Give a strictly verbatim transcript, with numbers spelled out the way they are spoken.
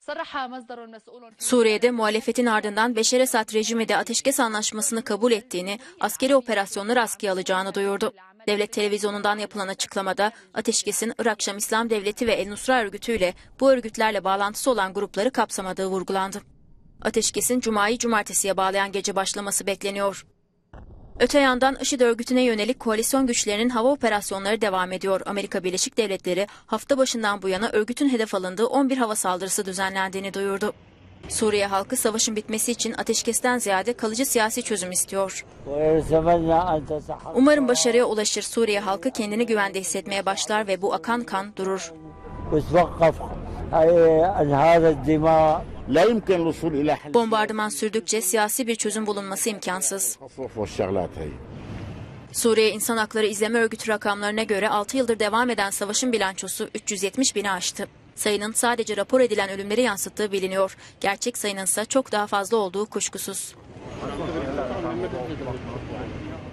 Suriye'de muhalefetin ardından Beşer Esad rejimi de ateşkes anlaşmasını kabul ettiğini, askeri operasyonları askıya alacağını duyurdu. Devlet televizyonundan yapılan açıklamada ateşkesin Irak Şam İslam Devleti ve El Nusra örgütüyle bu örgütlerle bağlantısı olan grupları kapsamadığı vurgulandı. Ateşkesin Cuma'yı Cumartesi'ye bağlayan gece başlaması bekleniyor. Öte yandan IŞİD örgütüne yönelik koalisyon güçlerinin hava operasyonları devam ediyor. Amerika Birleşik Devletleri hafta başından bu yana örgütün hedef alındığı on bir hava saldırısı düzenlendiğini duyurdu. Suriye halkı savaşın bitmesi için ateşkesten ziyade kalıcı siyasi çözüm istiyor. Umarım başarıya ulaşır. Suriye halkı kendini güvende hissetmeye başlar ve bu akan kan durur. Bombardıman sürdükçe siyasi bir çözüm bulunması imkansız. Suriye İnsan Hakları İzleme Örgütü rakamlarına göre altı yıldır devam eden savaşın bilançosu üç yüz yetmiş bini aştı. Sayının sadece rapor edilen ölümleri yansıttığı biliniyor. Gerçek sayının ise çok daha fazla olduğu kuşkusuz.